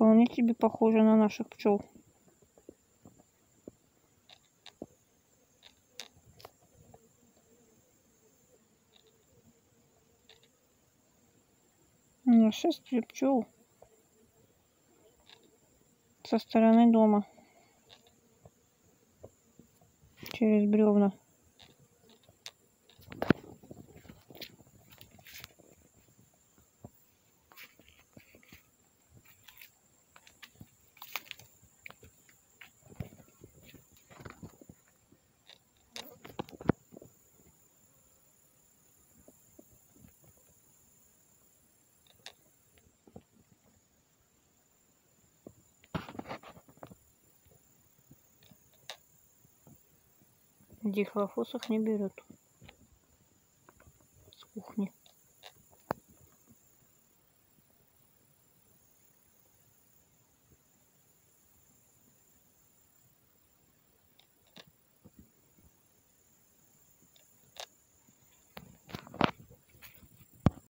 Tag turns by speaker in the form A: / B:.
A: вполне тебе похожа на наших пчел. Нашествие пчел со стороны дома через бревна. Дихлофосов не берет с кухни.